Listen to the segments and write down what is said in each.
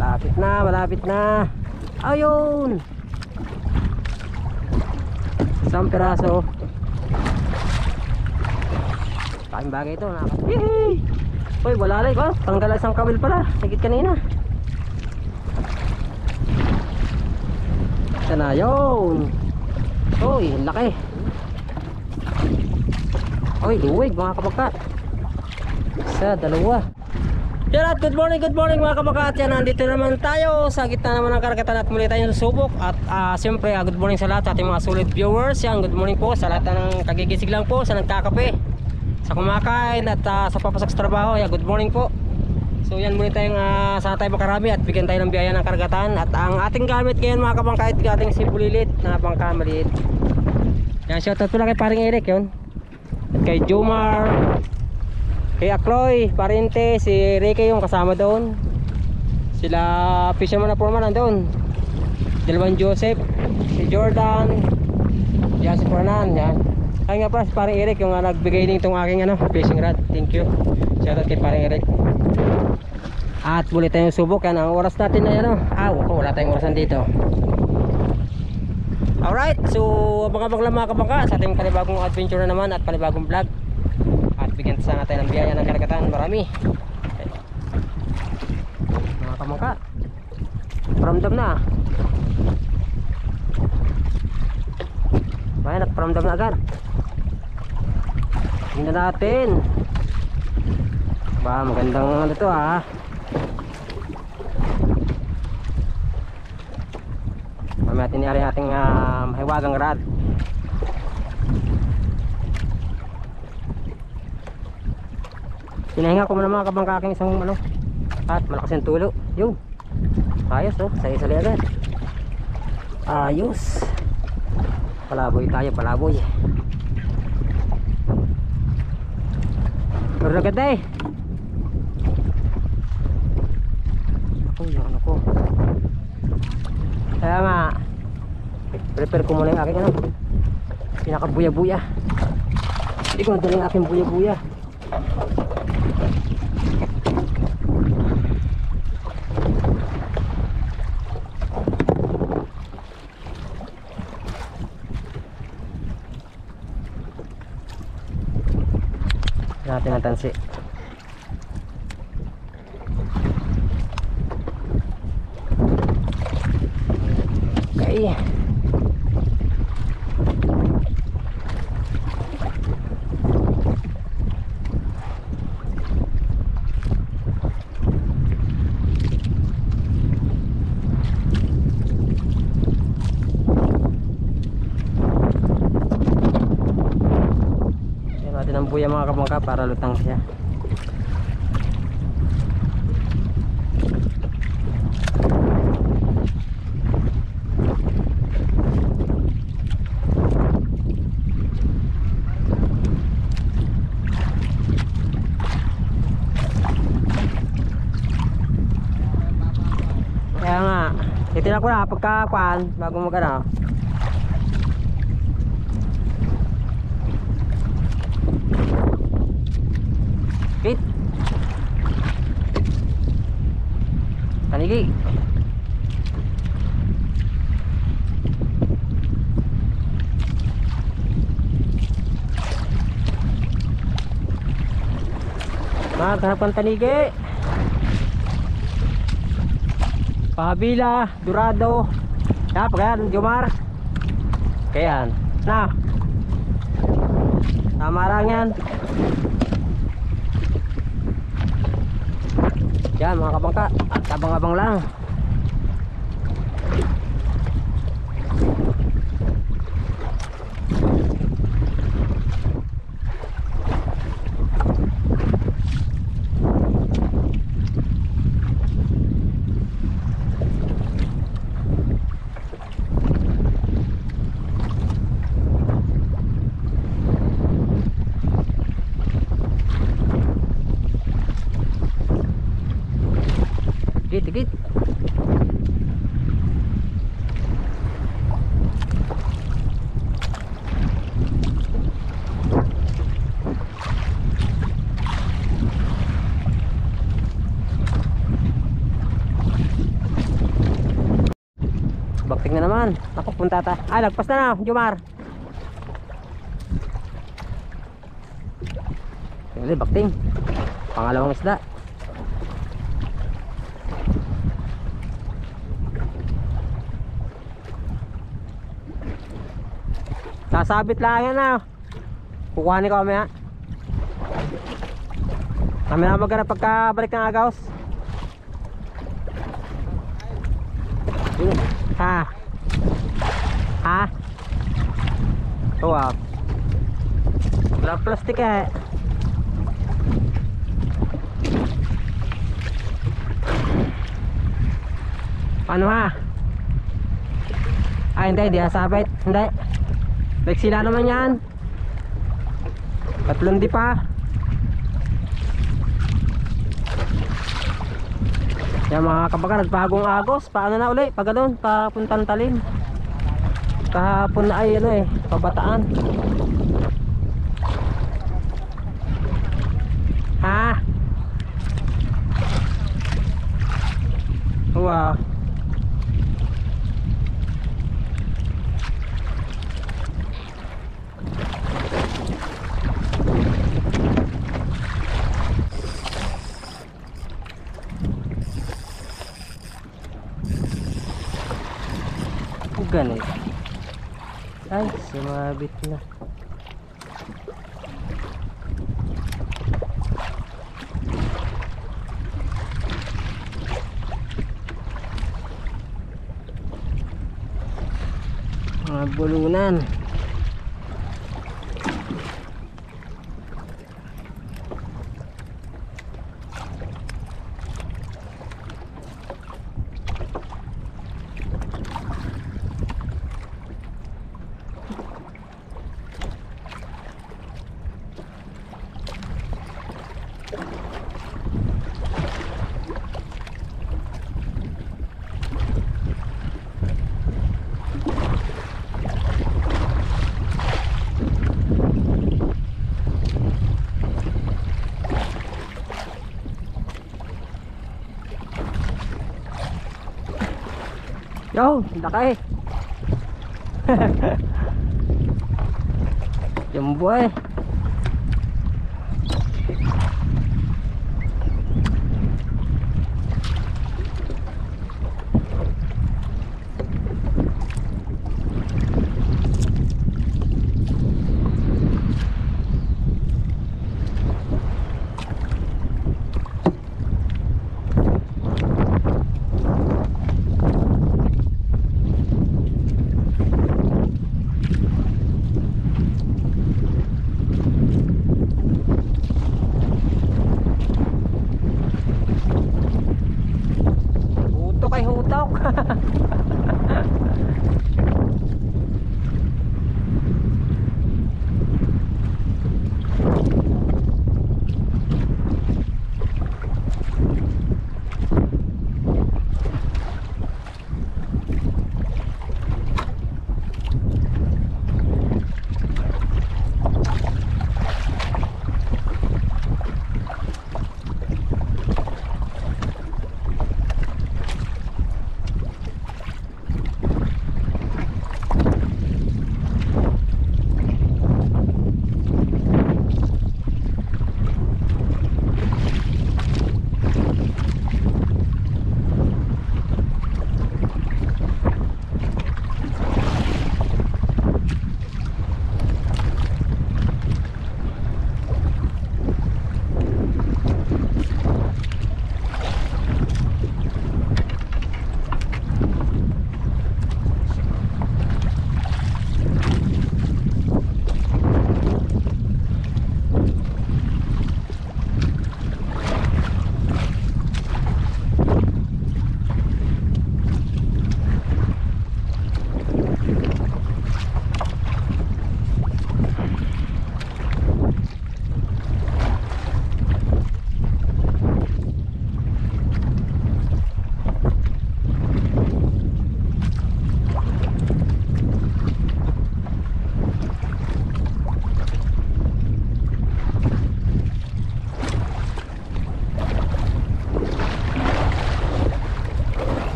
Malapit na, malapit na. Ayun. Isang piraso. Laking bagay ito. Yehey! Uy, wala lang ko. Tanggal isang kawil pala. Sigit kanina. Ito na, yun. Uy, laki. Uy, luwig mga kabaka. Isa, dalawa. Yan at good morning mga kabaka. At yan, nandito naman tayo sa gitna naman ng karagatan at muli tayong susubok. At siyempre, good morning sa lahat sa ating mga solid viewers. Yan, good morning po sa lahat ng kagigisig lang po, sa nagkakape, sa kumakain at sa papasok sa trabaho. Yan, good morning po. So yan, muli tayong sana tayo makarami at bigyan tayo ng biyaya ng karagatan. At ang ating gamit ngayon mga kabang, kahit ating simpulilit na bangka maliit. Yan, shoutout po lang kay paring Eric yun. At kay Jomar, kay Akloy, Parente, si Ricky yung kasama doon. Sila fisherman na foreman nandoon. Dalawang Joseph, si Jordan, yan si Fernan, yan. Ay nga pala si paring Eric yung nagbigay din itong aking fishing rod. Thank you. Shoutout kay paring Eric. At muli tayong subok. Yan ang oras natin na wala tayong orasan dito. Alright, so abang-abang lang mga kabangka sa ating panibagong adventure na naman at panibagong vlog. At bigyan sana tayo ng biyaya ng karagatan. Marami okay. Mga kabangka, paramdam na. Bayan at paramdam na agad. Tingnan natin. Ba, magandang ano to ha. Mamaya tiniyari ating mahiwagang rad. Pinahinga ko muna mga kabangka aking isang at malakas yung tulo. Yun, ayos sali-sali agad. Ayos. Palaboy tayo, palaboy. Pero agad eh. Ako, ako. Kaya nga prepare ko muna yung aking pinakabuya-buya. Hindi ko nadala yung aking buya-buya. Natin ang tansi. Okay. Yan natin ang buya mga kabangka para lutang siya. Kaya nga, titignan ko na pagkakuan bago mag Kit Panigi. Maghanap ng tanigi. Pahabila, Dorado. Pagyan, Jomar. Kayan. Na. Tama lang yan. Yan mga kabangka. At abang-abang lang. Dikit. Bakting na naman. Napapunta ta. Ay, lagpas na na, Jomar. Hindi, bakting. Pangalawang isda. Sasabit lang yan na. Kukuhanin ko kami ha. Kami na maghanap pagkabalik ng agaws. Ha? Ha? Oh wow. Wala plastic eh. Paano ha? Ah hindi hasabit. Hindi. Sila naman yan. Tatlong di pa. Yan mga kabaga, nagpagong agos. Paano na uli? Pag doon, papuntang Talim. Kahapon na ay ano eh, pabataan. Ha? Wow. Ganit. Ay, sumabit na. Mga bulunan. Yo, laki. Jumbo eh.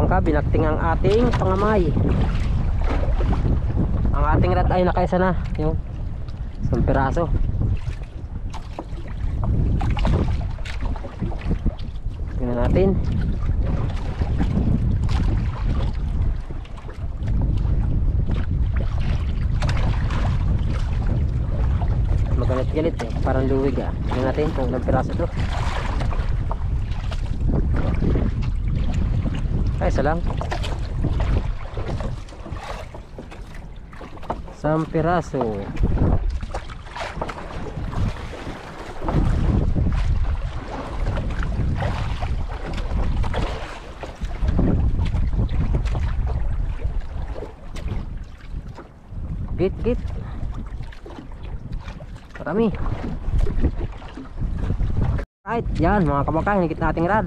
bangka, binakting ang ating pangamay. Ang ating rad ay nakaisa na yung isang piraso. Tingnan natin. Magalit-galit eh, parang luwig ah. Tingnan natin kung ilang piraso to. Ay, isa lang. Isang piraso. Git. Marami. Right, yan mga kabangka, higit nating rad.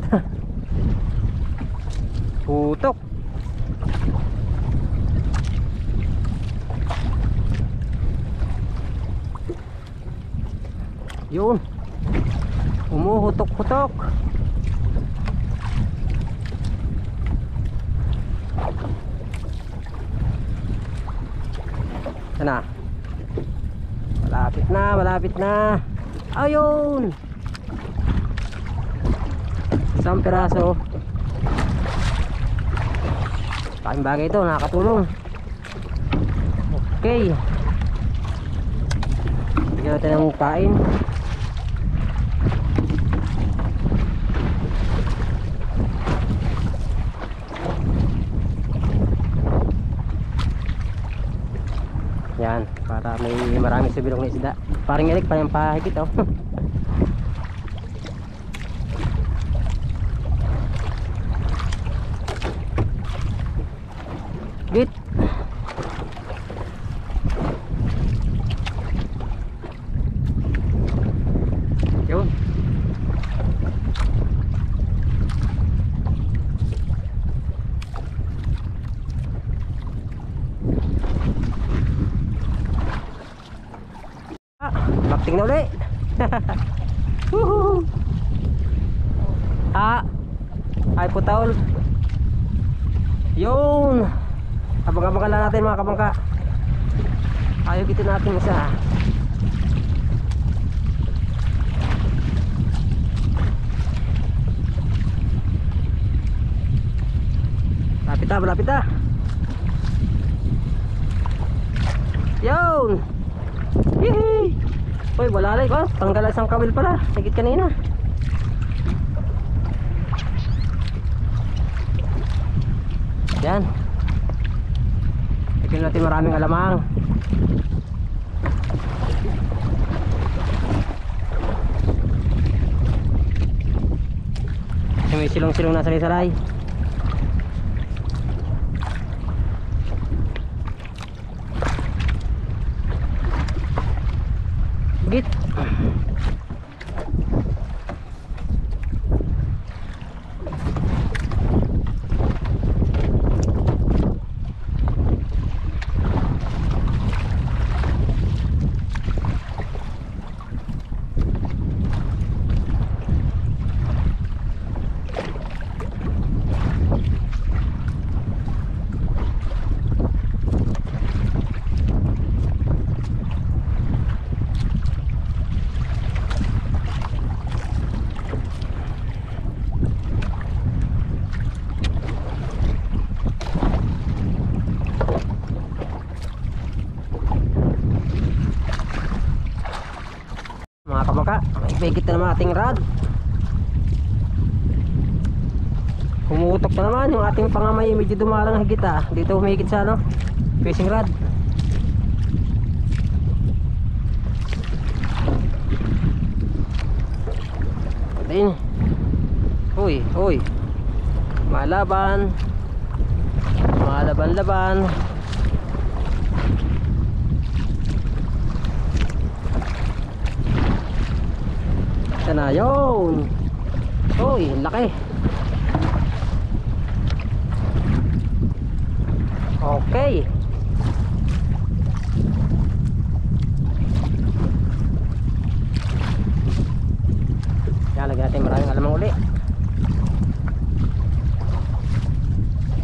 Putok. Yun. Umuhutok-hutok. Sana. Malapit na. Ayun. Isang piraso. Paking bagay ito, nakakatulong. Okay. Bigyan natin ng pain. Yan, para may maraming subilong na isda. Parang ilik pa yung pahigit oh. Git. Yun. Bakting na ulit. Ay putaol. Yun. Abang-abangan lang natin mga kabangka. Ayaw gitu natin isa. Malapit na. Yun. Hihi. Uy, walalay ko. Tanggal isang kawil pala. Higit kanina. Yan. Tignan natin maraming alamang. May silong-silong nasa lisaray. Git. Mga kabangka, ipigit na naman ating rod. Humutok na naman yung ating pangamay. Medyo dumalang higit ah. Dito humigit sa ano, fishing rod. Patayin. Uy. Malaban. Malaban-laban. Sana yun. Uy, laki. Okay. Yan, lagyan natin maraming alamang uli.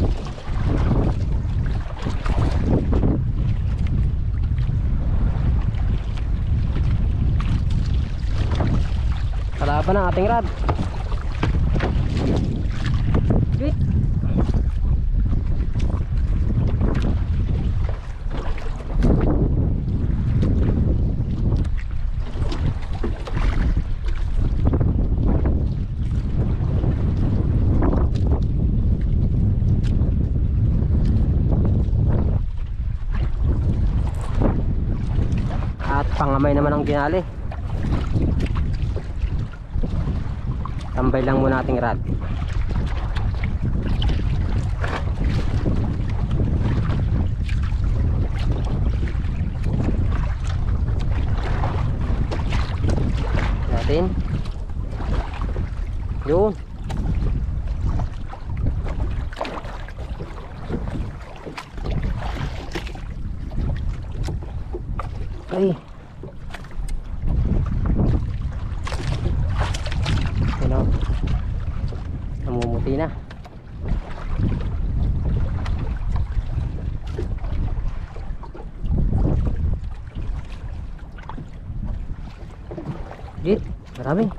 pa ng ating rod. Sweet. At pangamay naman ang ginali. Tambay lang muna ating rod. Natin. Yun. Okay. Ano? Namumuti na. Git, marami.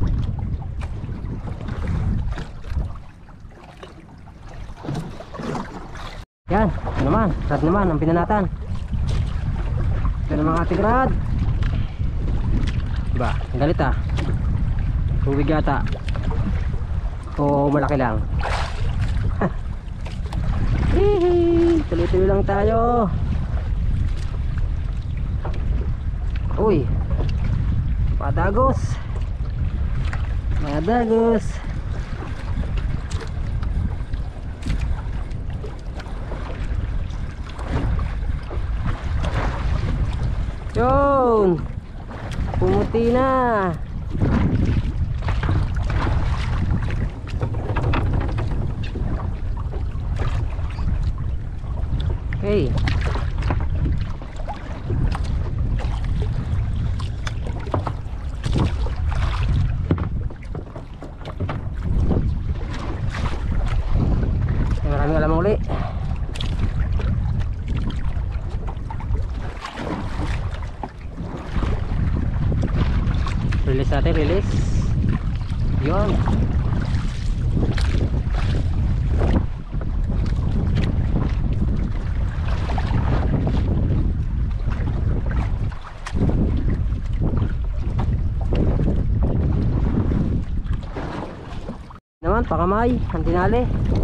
Yan, ito naman, rad naman ang pinanatan. Ito naman ating rad. Diba, ang galit ah. Tubig yata. O malaki lang. Hihi, tuloy-tuloy lang tayo. Uy, padagos. Padagos. Yun, pumuti na. Okay. Maraming alam uli. Release natin, release. Yun. Naman, pakamay, ang tinali.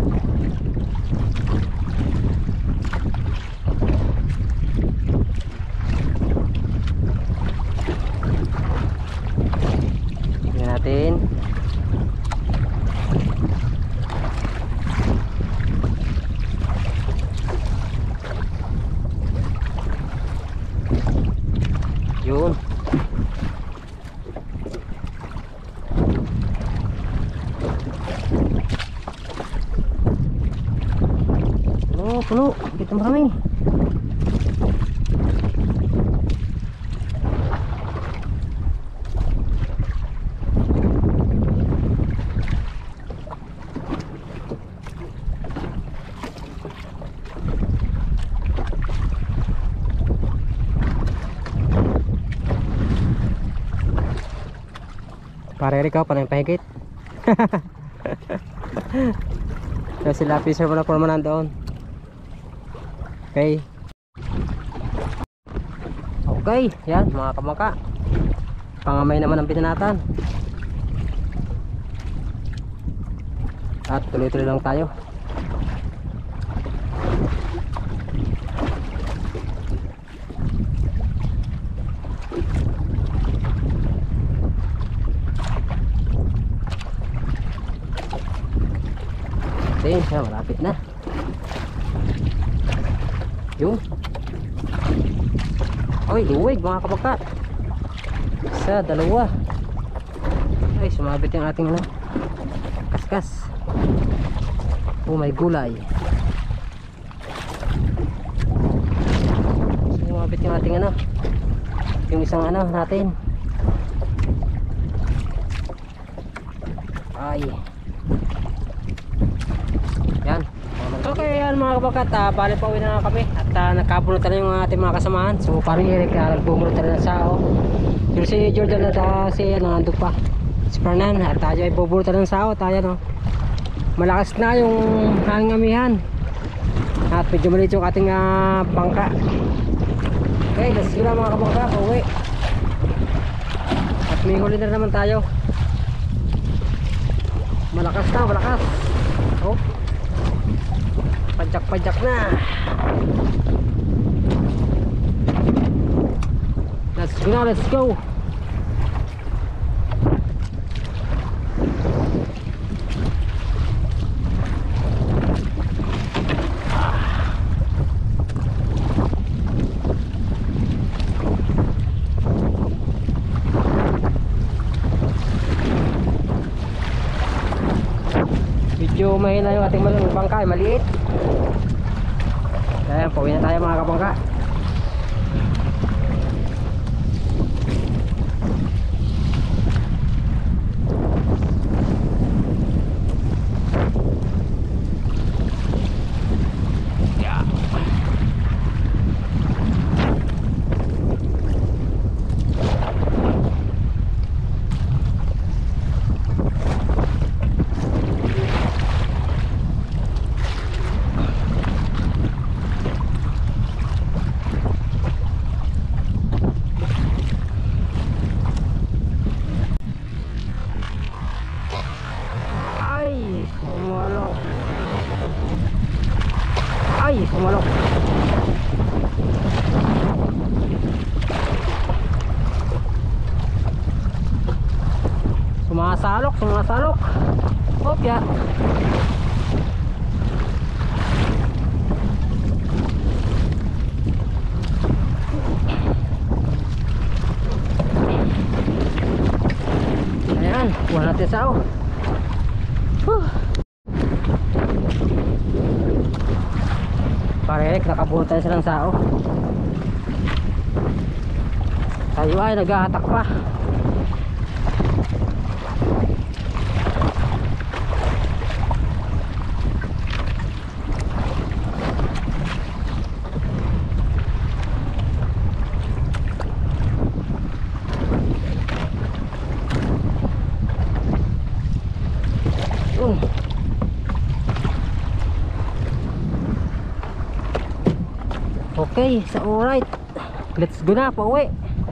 Tingnan natin. Yun. Puno, kita marami. Pare ikaw pa nang pahigit. Kasi lapisan mo na po naman nandoon. Okay. Okay, yan mga kamangka. Pangamay naman ang pinanatan. At tuloy-tuloy lang tayo. Okay, malapit na. Yung oy, luwig mga kapagka. Isa, dalawa. Ay, sumabit yung ating ano, kaskas. Oh, may gulay. Sumabit yung ating ano, yung isang ano natin. Ay. Yan. Okay, yan mga kabakat, bali pa uwi na nga kami at nagkabunot na yung ating mga kasamahan. So parang Eric, nagbumulot na sa sao. Yung si Jordan at si ano, nandun pa Sparnan at tayo ay bubulta ng sao. Tayo no, malakas na yung hanging amihan at medyo maliit yung ating bangka. Okay, let's go na mga kabangka, pauwi. At may huli na naman tayo. Malakas na, malakas. Oh, pajak-pajak na. Let's go na, let's go. Medyo mahina yung ating bangka, maliit. Kaya pauwi na tayo mga kabangka. Sumalok. Sumasalok, sumasalok. Hop ya. Ayan, kuha natin sao. Parek, nakabuhat tayo silang sao. Tayo ay nag-ahatak pa. Okay, so alright. Let's go na, pauwi.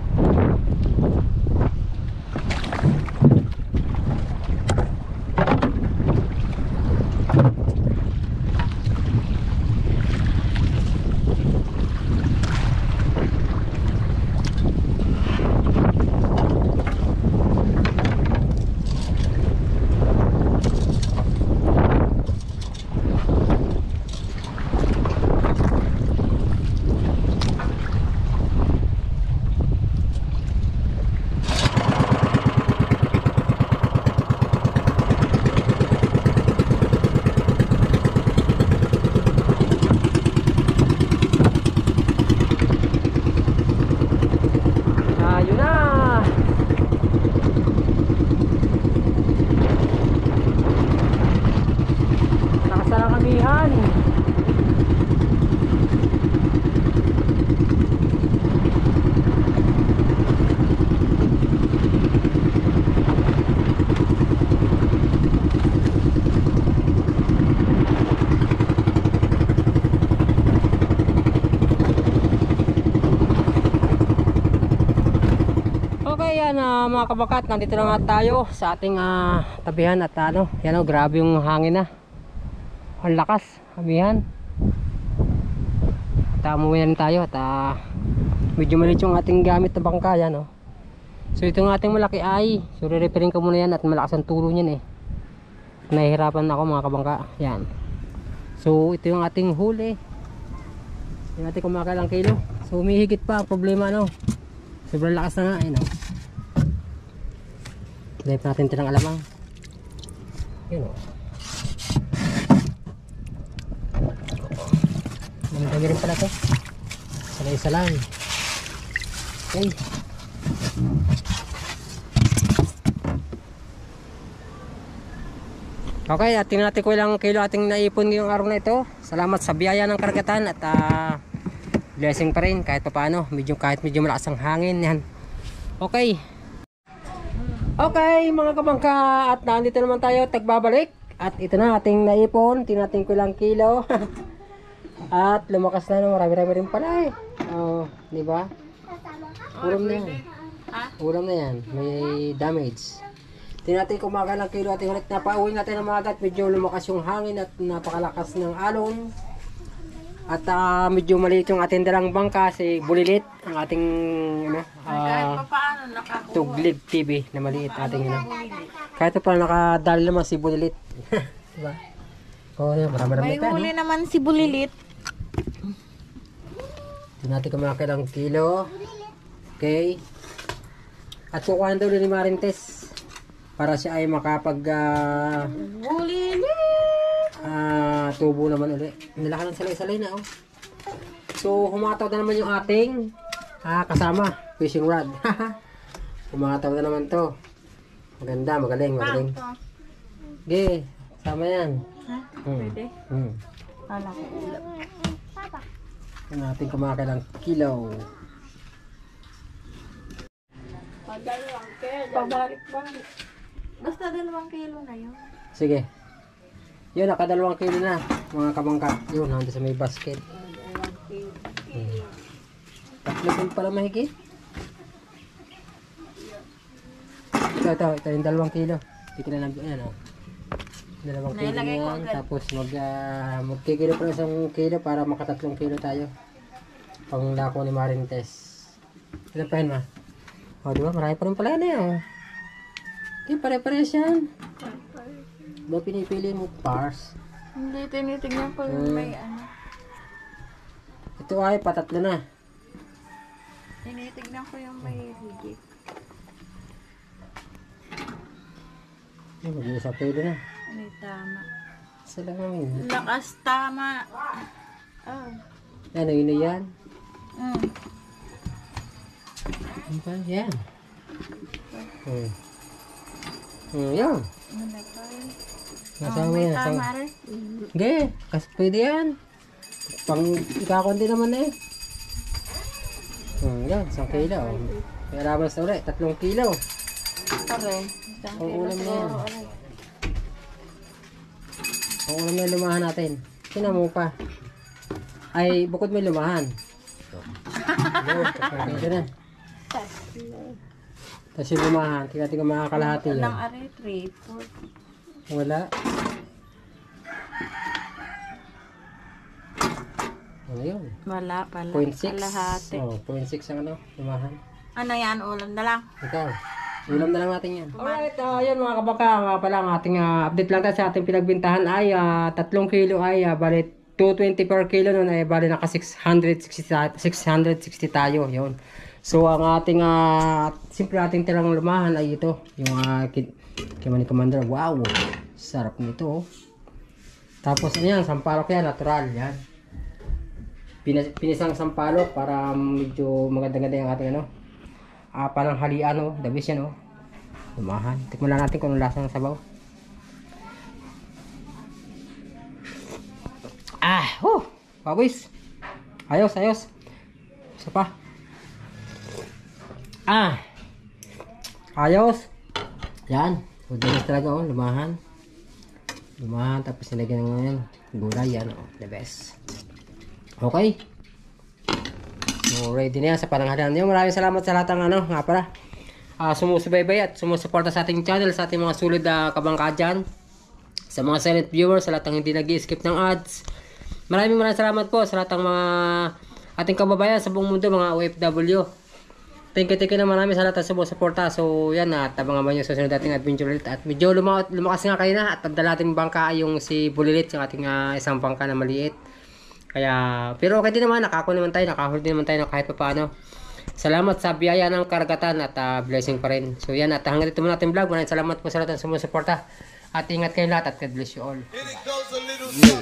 Mga kabakat, nandito na nga tayo sa ating tabihan at yan grabe yung hangin na. Ang lakas, amihan. At umuwi na rin tayo at medyo maliit yung ating gamit na bangka yan. So ito ng ating malaki ay, so re-repairing ko muna yan at malakas ang tulo niyan nahihirapan ako mga kabangka. Yan. So ito yung ating huli. Yung ating kumakalang kilo. So humihigit pa ang problema sobrang lakas na nga dive natin ito ng alamang. Yun Dami rin pala ito. Isa lang. Okay. Okay, at tingnan natin kung ilang kilo ating naipon ngayong araw na ito. Salamat sa biyaya ng karagatan at blessing pa rin kahit pa paano. Kahit medyo malakas ang hangin yan. Okay. Okay, mga kabangka, at nandito naman tayo, tagbabalik. At ito na ating naipon, tinating ko lang kilo. At lumakas na, no? Marami-rami rin pala eh. Oh, di ba? Ulam na yan. Ulam na yan, may damage. Tinating ko mga ng kilo at ulit napauwi natin ng mga at medyo lumakas yung hangin at napakalakas ng alon. At medyo maliit yung ating dalang bangka, si Bulilit, ang ating Tuglig TV na maliit ating kahit pa nakadali naman si Bulilit. Diba? Oh, marami-rami may huli naman si Bulilit. Natin kumakil ang kilo. Okay. At kukuhan daw ni Marintes para siya ay makapag Bulilit! Tubo naman ulit. Nilaka ng salay-salay na oh. So humataw na naman yung ating kasama, fishing rod. Humataw na naman to. Maganda, magaling. Okay, sama yan. Ha? Pwede? Wala ko ulam. Natin kumakil ang kilo. Pabalik-balik. Basta 2 kilo na yun. Sige. Yun, naka 2 kilo na mga kabangka. Yun, nandun sa may basket. 3 kilo pala mahigit. Ito yung 2 kilo. Hindi ko na lang yan oh. 2 kilo na yan. Tapos magkikilo pa ng 1 kilo para maka 3 kilo tayo. Pang lako ni Marintes. Ilan pa yun ma? O diba, marami pa rin pala yan eh. Okay, pare-pares yan. Ba pinipili mo pars? Hindi, tinitignan ko yung may ano. Ito ay patatlo na. Tinitignan ko yung may higit. Mag-iisa kilo na. May tama. Isa lang namin. Lakas tama. Oh. Ano yun na yan? Ano ba? Yan. Yan. Nasama may yan. tama rin. Hindi. Kasi pwede yan. Pang ikakundi naman eh. Yan. 1 kilo. May arabas na ulit. 3 kilo. Pare. Ang ulam na yan. Ang ulam na lumahan natin. Sina mo pa. Ay, bukod may lumahan. Ito na. Tapos yung lumahan. Tingnan ko makakalahati yan. Walang are, 3, 4. Wala. Ano yun? Wala pala. 0.6. Kalahati. Oh, 0.6 ang ano, lumahan. Ano yan? Ulam na lang. Ikaw. Ulam na lang natin yan. Alright, yun mga kabaka. Nga pala ang ating update lang tayo sa ating pinagbintahan ay 3 kilo ay bali 220 per kilo nun ay bali naka 660 tayo. Yun. So ang ating simple ating tilang lumahan ay ito. Yung Kimani Commander. Wow! Sarap nito. Tapos ano yan? Sampalok yan. Natural. Yan. Pinisang sampalok para medyo maganda-ganda yung ating ano. Parang halian oh. The best yan oh. Lumahan. Tikman lang natin kung anong lasa ng sabaw. Pawis. Ayos. Isa pa. Ayos. Yan. Udalis talaga oh. Lumahan. Tapos nilagyan ng ngayon. Gulay yan oh. The best. Okay. So ready na yan sa pananghalian. Maraming salamat sa lahat ng nga pala. Sumusubaybay at sumusuporta sa ating channel, sa ating mga sulit kabangka dyan. Sa mga silent viewers, sa lahat ng hindi nag-i-skip ng ads. Maraming salamat po sa lahat ng mga ating kababayan sa buong mundo, mga OFW. Thank you na marami sa lahat ng sumusuporta. So yan, tabangan mo yung susunod ating adventure ulit. At medyo lumakas nga kayo na. At pagdala ating bangka yung si Bulilit, yung ating isang bangka na maliit. Kaya, pero okay din naman, nakahuli din naman tayo kahit pa paano. Salamat sa biyaya ng karagatan at blessing pa rin. So yan, at hanggang dito muna ating vlog. Maraming salamat po sa lahat ng sumusuporta. At ingat kayo lahat at God bless you all.